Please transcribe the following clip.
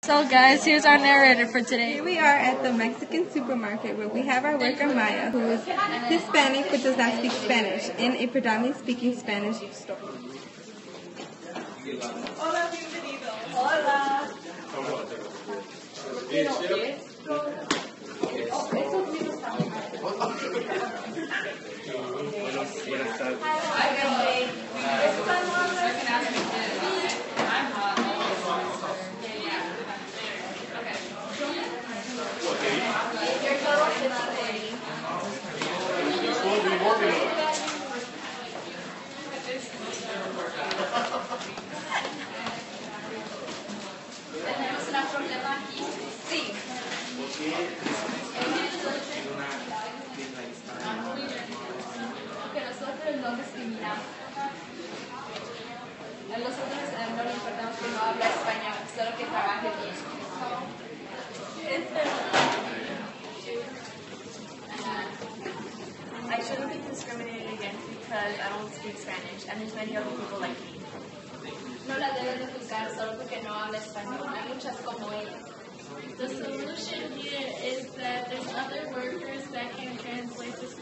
So guys, here's our narrator for today. Here we are at the Mexican supermarket where we have our worker Maya, who is Hispanic but does not speak Spanish, in a predominantly speaking Spanish store. Hola, bienvenido. Hola. Buenas tardes. Tenemos un problema aquí. Sí. Que nosotros no discriminamos. A nosotros no le importamos que no habla español, solo que trabaje bien. I shouldn't be discriminated against because I don't speak Spanish, and there's many other people like me. No la deben de juzgar solo porque no habla español. Hay muchas como ella. The solution here is that there's other workers that can translate this